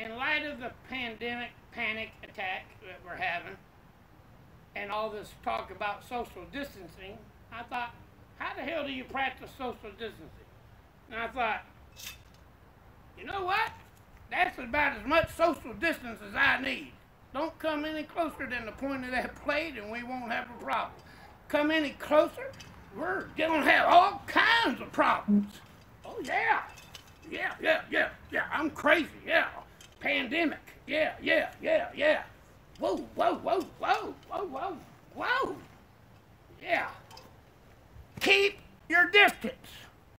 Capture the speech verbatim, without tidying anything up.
in light of the pandemic panic attack that we're having and all this talk about social distancing, I thought, how the hell do you practice social distancing? And I thought, you know what? That's about as much social distance as I need. Don't come any closer than the point of that plate and we won't have a problem. Come any closer, we're gonna have all kinds of problems. Oh yeah, yeah, yeah, yeah, yeah, I'm crazy, yeah. Pandemic, yeah, yeah, yeah, yeah. Whoa, whoa, whoa, whoa, whoa, whoa, whoa. Yeah. Keep your distance.